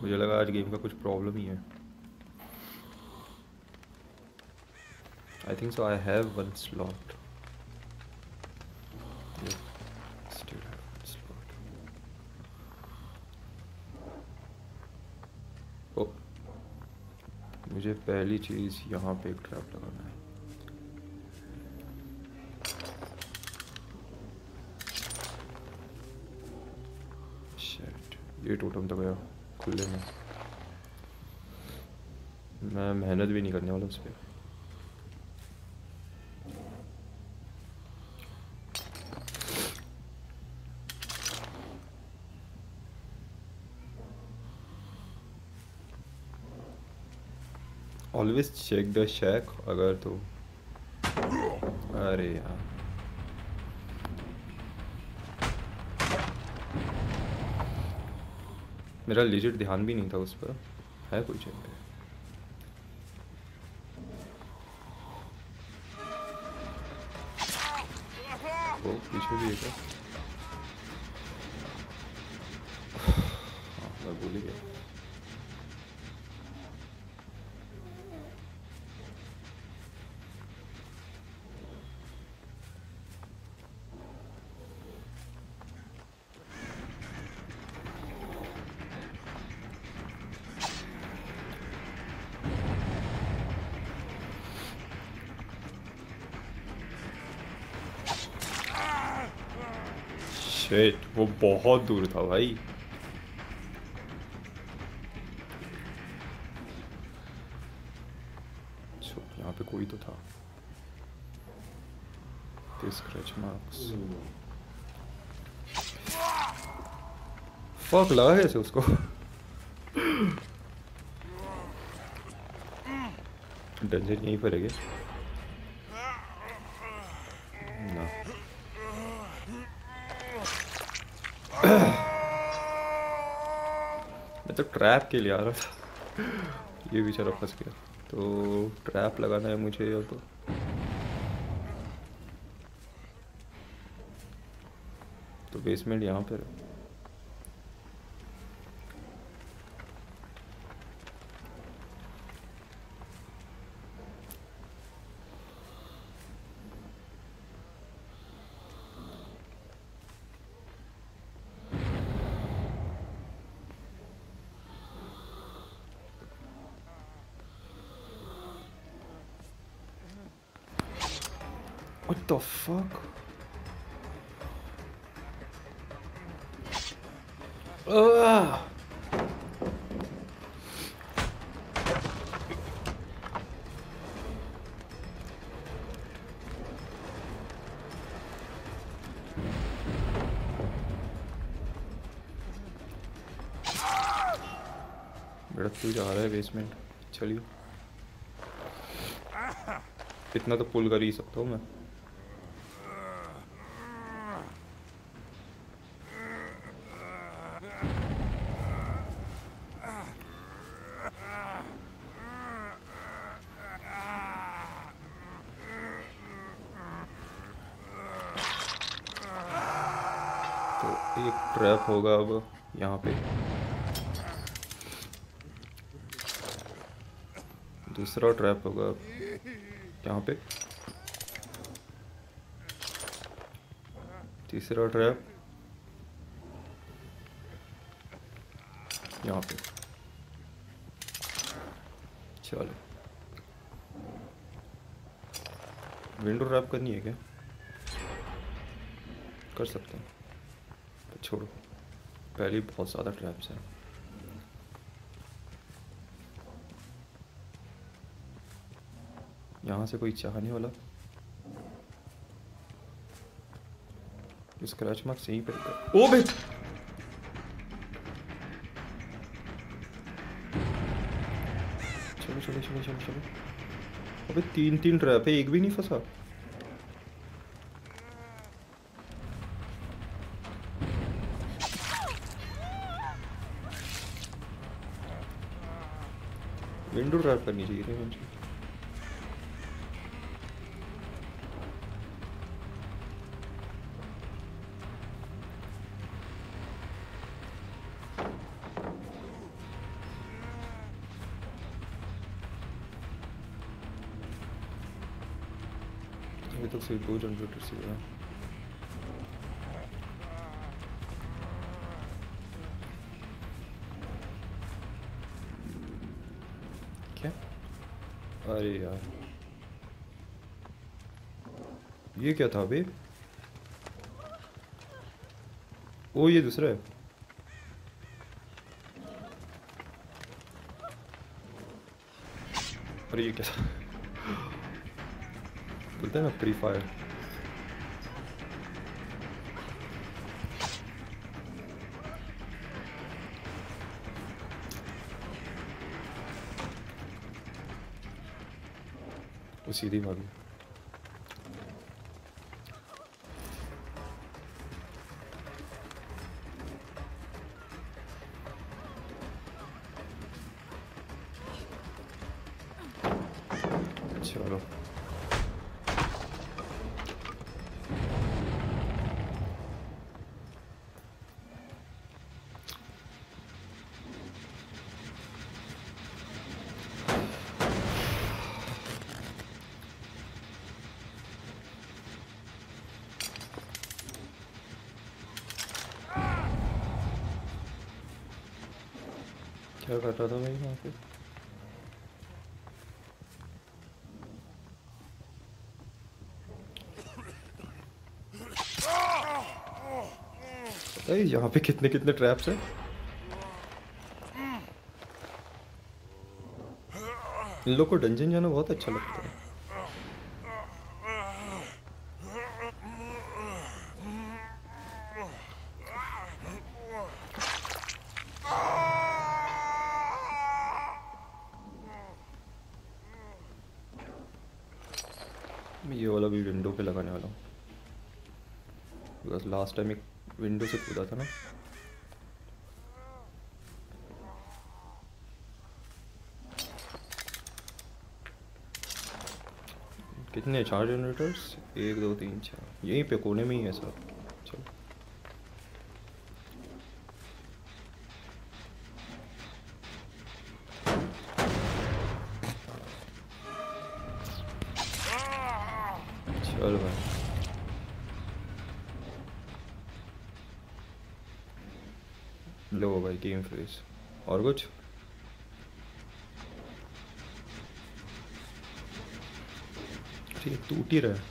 मुझे लगा आज गेम का कुछ प्रॉब्लम ही है। I think so I have one slot. Still have one slot. Oh, मुझे पहली चीज़ यहाँ पे एक ट्रैप लगाना है। शिट, ये टोटम तो गया खुले में। मैं मेहनत भी नहीं करने वाला उस पर। ऑलवेज चेक द शैक अगर तो। अरे यार, मेरा लिजिट ध्यान भी नहीं था उस पर। है कोई चेक पे? वो पीछे भी है क्या? हाँ, मैं भूल ही गया। शिट, वो बहुत दूर था भाई। यहाँ पे कोई तो था। Scratch marks. फक लगा कैसे उसको? डंजन यहीं पर है क्या? ना। मैं तो ट्रैप के लिए आ रहा था। ये बेचारा फंस गया। तो ट्रैप लगाना है मुझे या तो बेसमेंट यहाँ पर है। What the fuck? बेटा तू जा रहा है बेसमेंट, चलिए। इतना तो पुल कर ही सकता हूँ मैं। तो एक ट्रैप होगा अब यहाँ पे, दूसरा ट्रैप होगा यहाँ पे, तीसरा ट्रैप यहाँ पे। चलो, विंडो ट्रैप करनी है क्या? कर सकते हैं, तो छोड़ो, पहले ही बहुत ज़्यादा ट्रैप्स हैं। यहाँ से कोई चाहने वाला? स्क्रैच मार्क्स यहीं पर। ओ बे, चलो चलो चलो चलो चलो। अबे तीन तीन ट्रैप है, एक भी नहीं फंसा। विंडो ट्रैप करनी चाहिए थी मुझे। अभी तक सिर्फ 2 जनरेटर से हुआ। क्या? अरे यार ये क्या था अभी? ओ ये दूसरा है। अरे ये क्या था? बोलते हैं ना प्री फायर। वो सीधी भागी। चलो क्या कर रहा था मैं यहाँ पे? पता है यहाँ पे कितने कितने ट्रैप्स हैं। इन लोग को डंजन जाना बहुत अच्छा लगता है। मैं ये वाला भी विंडो पे लगाने वाला हूँ, बिकॉज लास्ट टाइम एक विंडो से कूदा था ना। कितने? 4 जनरेटर्स, 1 2 3 4, यहीं पे कोने में ही है सब। चलो चलो भाई। लो भाई गेम फेस। और कुछ? ठीक टूट ही रहा है।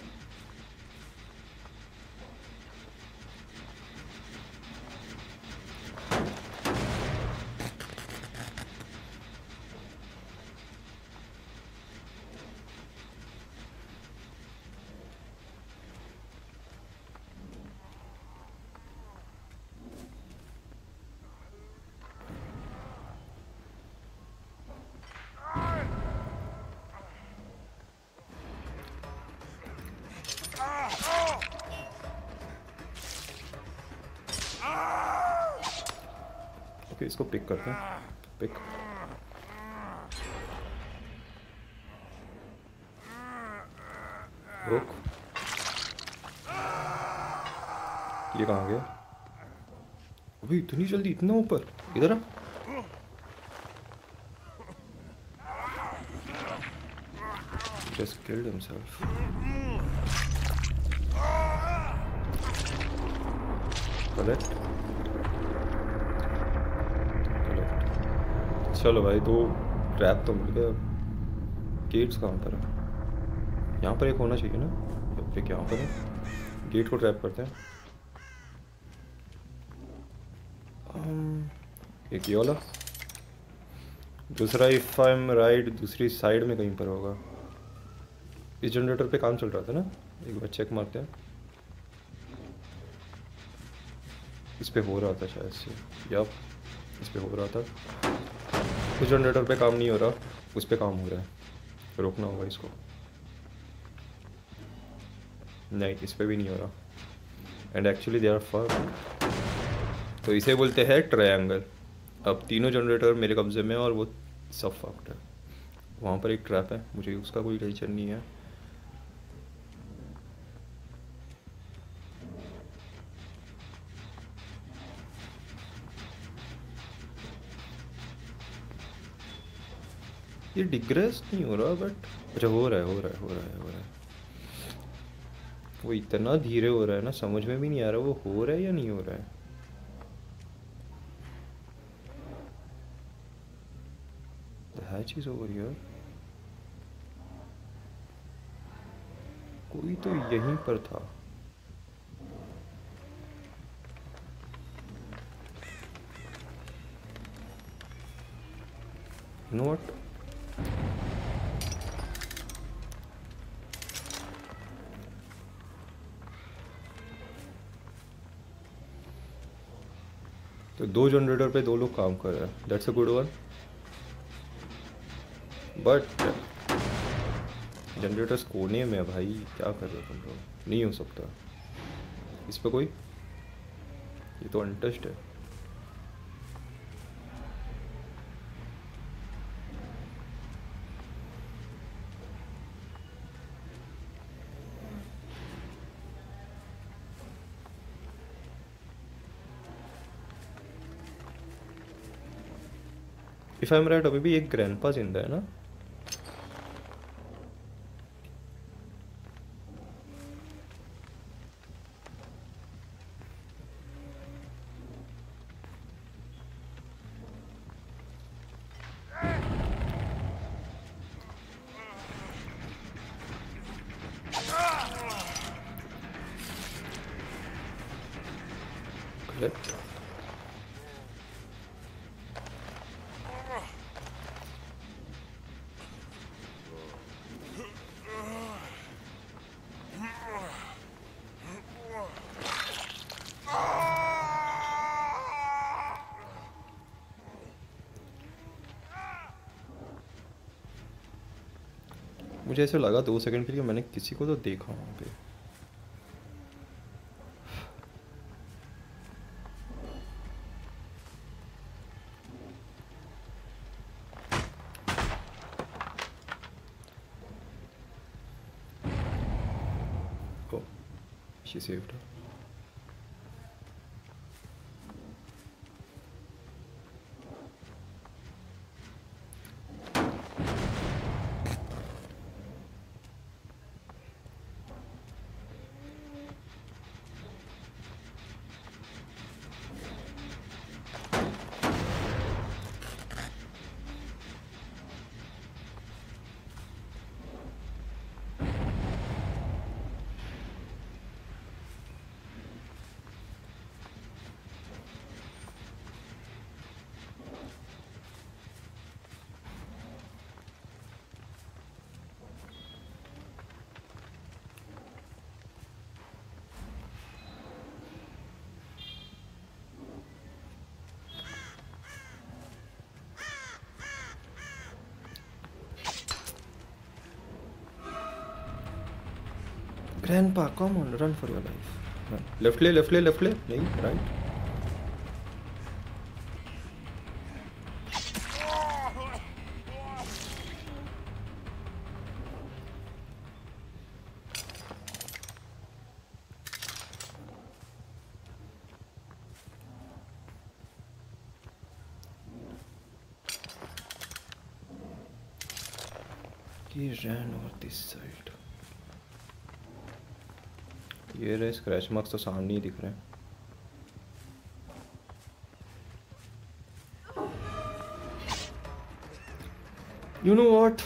ओके इसको पिक करते हैं। पिक। रुक, ये कहाँ गया? अभी इतनी जल्दी, इतना ऊपर? इधर आ। Just killed himself. कलेक्ट। चलो भाई 2 ट्रैप तो मिल गए। गेट्स कहाँ पर है? यहाँ पर एक होना चाहिए ना। एक यहाँ पर है, गेट को ट्रैप करते हैं। एक ये वाला, दूसरा इफ आई एम राइट दूसरी साइड में कहीं पर होगा। इस जनरेटर पे काम चल रहा था ना, एक बार चेक मारते हैं। इस पे हो रहा था शायद से, यप इस पे हो रहा था। उस जनरेटर पे काम नहीं हो रहा, उस पे काम हो रहा है। रोकना होगा इसको। नहीं इस पे भी नहीं हो रहा, and actually they are fuck. तो इसे बोलते हैं ट्रायंगल। अब तीनों जनरेटर मेरे कब्जे में और वो सब फक्ड है। वहाँ पर एक ट्रैप है, मुझे उसका कोई टेंशन नहीं है। ये डिग्रेस नहीं हो रहा बट अच्छा हो रहा है, हो रहा है, हो रहा है, हो रहा है। वो इतना धीरे हो रहा है ना, समझ में भी नहीं आ रहा वो हो रहा है या नहीं हो रहा है। The hatch is over here. कोई तो यहीं पर था। You know what? तो 2 जनरेटर पे 2 लोग काम कर रहे हैं, that's a good one. But generators कोने में है भाई, क्या कर रहे हो तुम लोग, नहीं हो सकता। इस पे कोई, ये तो अनटच्ड है। इफ आई एम राइट अभी भी एक ग्रैंडपा जिंदा है ना। Correct. मुझे ऐसे लगा 2 सेकंड के लिए मैंने किसी को तो देखा वहाँ पे। Oh, she saved her. Grandpa, come on, run for your life. Run. Left ले, left ले, left ले, नहीं, right. He ran over this side. ये रहे स्क्रैच मार्क्स तो सामने ही दिख रहे हैं। You know what?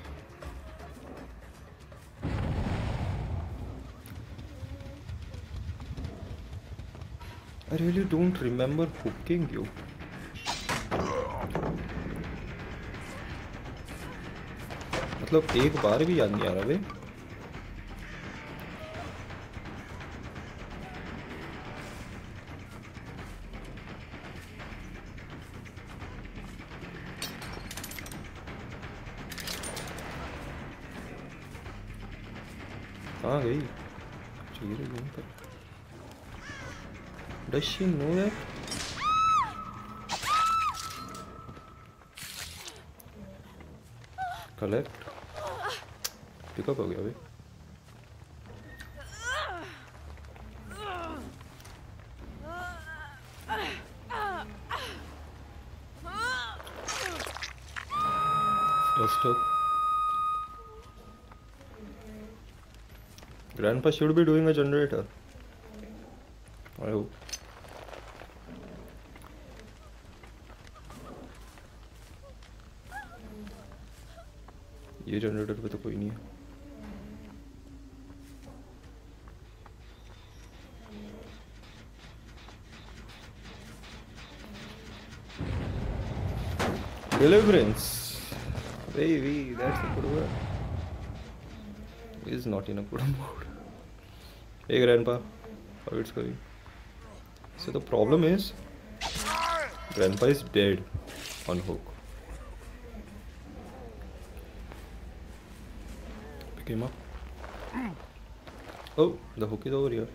I really don't remember hooking you. मतलब एक बार भी याद नहीं आ रहा बे। कहाँ गई? चाहिए यहीं पर। Does she know that? Collect. Pickup हो गया भाई। First up Grandpa should be doing a generator. I hope. ये जनरेटर पे तो कोई नहीं है. Deliverance. Baby, that's a good word. He's not in a good mood. Hey Grandpa, how it's going? So the problem is, Grandpa is dead on hook. Pick him up. Oh, the hook is over here.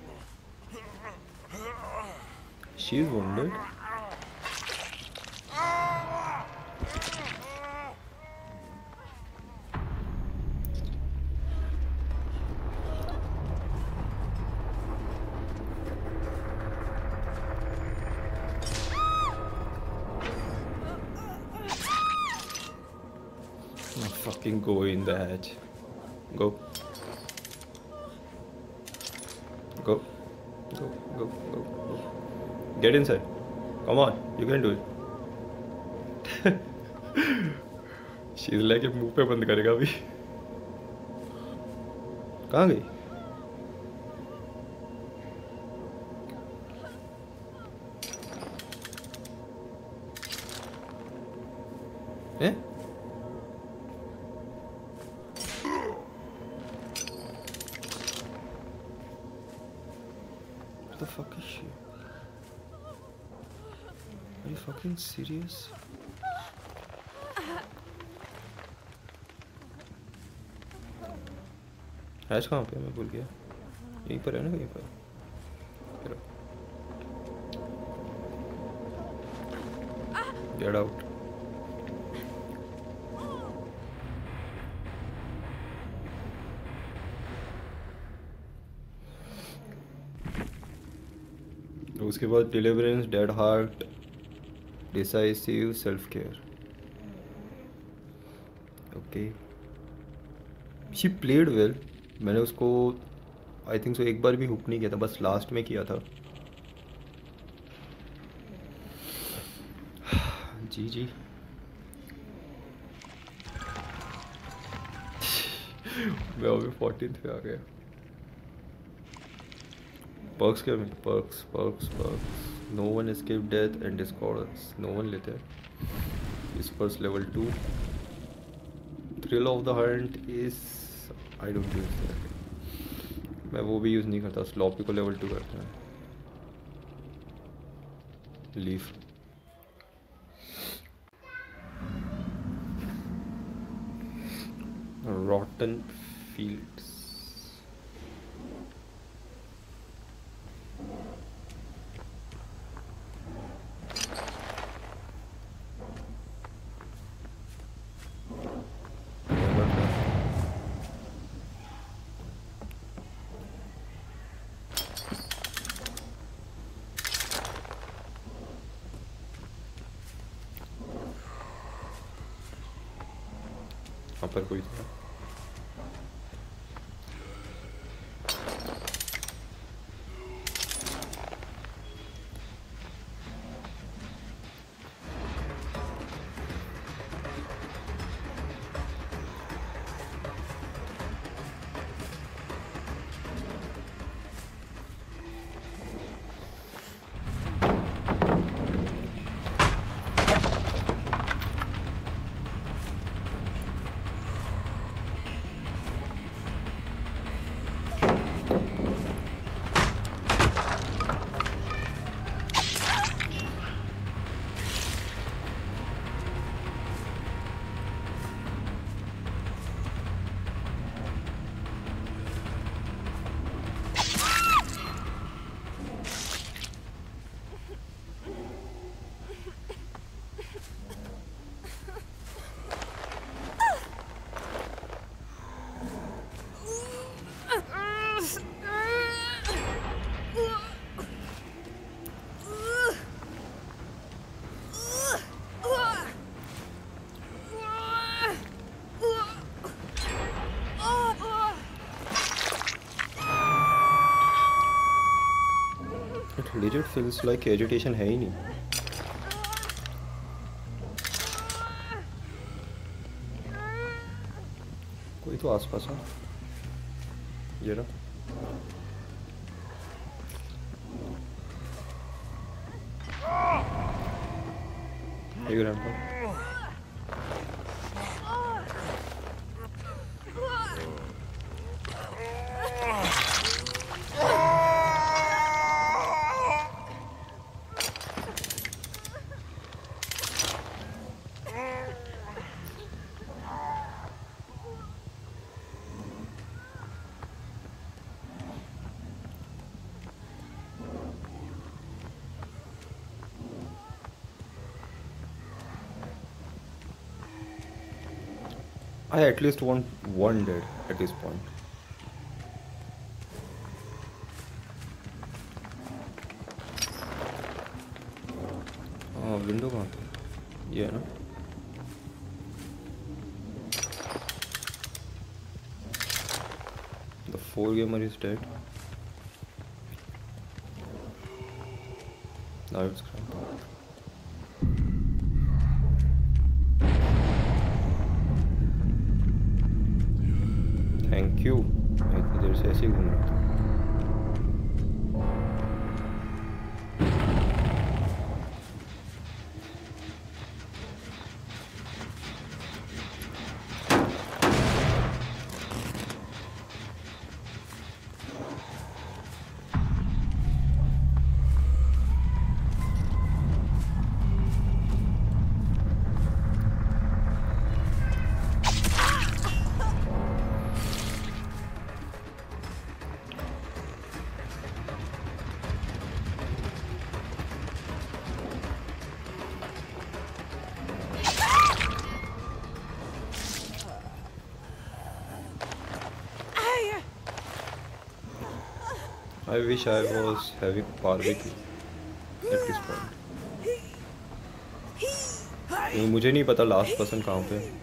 She's wounded. Fucking go in the hatch. Go. Go. Go. Go. Go. Go. Get inside. Come on. You can do it. She's like मुंह पे बंद करेगा अभी. कहाँ गई? हैं? The fuck is she? Are you fucking serious? Hatch कहाँ पे? मैं भूल गया. यहीं पर है ना कहीं पर. Get out. उसके बाद deliverance, dead hard, decisive, self care. Okay, she played well. मैंने उसको आई थिंक सो एक बार भी हुक नहीं किया था, बस लास्ट में किया था. जी जी. मैं अभी 14th पे आ गया. पर्क्स क्या में? Perks perks perks. No one escape death and discordance. No one लेते हैं. Disperse level 2. Thrill of the hunt is I don't use that. मैं वो भी यूज़ नहीं करता. स्लॉपी को लेवल 2 करता है. लीफ. Rotten fields. यहाँ पर कोई था. legit feels like agitation है ही नहीं. कोई तो आसपास है. ये रहा. ये grandpa. I at least want one dead at this point. Window कहाँ पे? ये है ना? The 4 gamer is dead. Now it's grandpa. Thank you. मैं इतनी देर से ऐसे ही घूम रहा था. I wish I was having barbecue at this point. मुझे नहीं पता लास्ट पर्सन कहाँ पे है.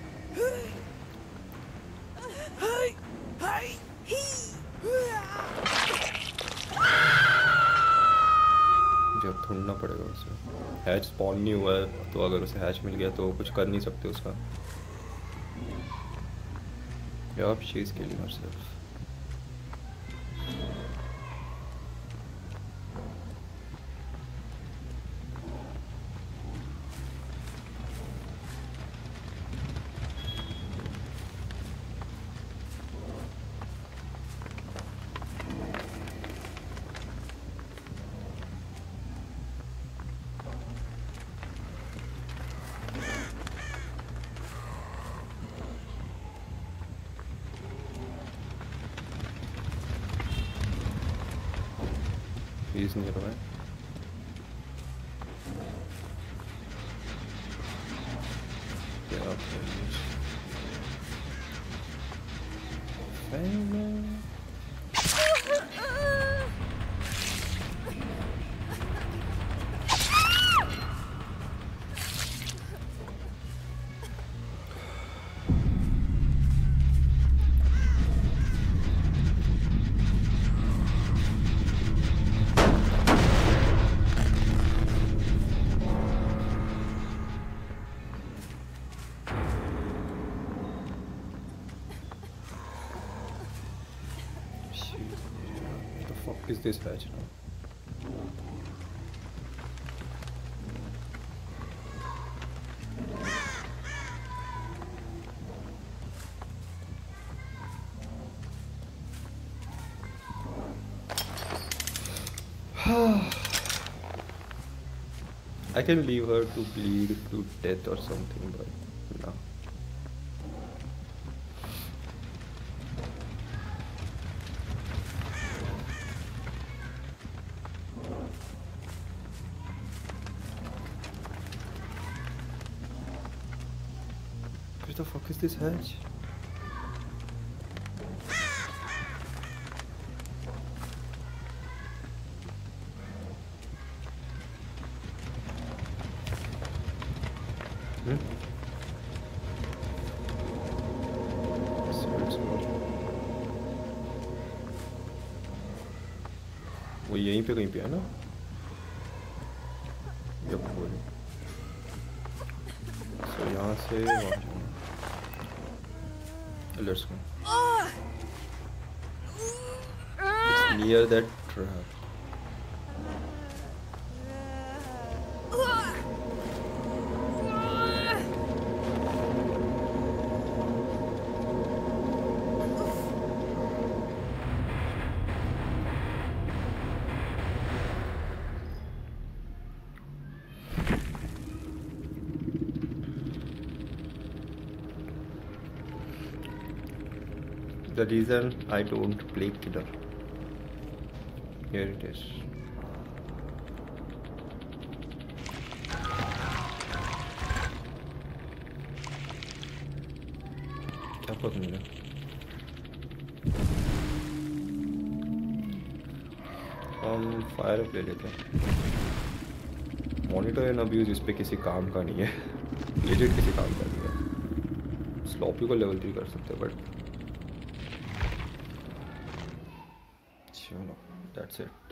मुझे अब ढूंढना पड़ेगा उसे. हैच स्पॉन नहीं हुआ है तो अगर उसे हैच मिल गया तो कुछ कर नहीं सकते उसका. यार she is killing herself. He's nearby. Yeah, okay. Is this hatch now? I can leave her to bleed to death or something, but no. Where the fuck is this hatch? वो यहीं पे कहीं पे है ना. से वहाँ जाऊँ. Let's go. It's near that trap. The reason I don't play killer. Here it is. क्या पता मिला? हम फायर अप ले लेते हैं. मॉनिटर एंड अब्यूज इस पे किसी काम का नहीं है. लेजिट किसी काम का नहीं है. स्लॉपी को लेवल 3 कर सकते हैं बट चलो दैट्स इट.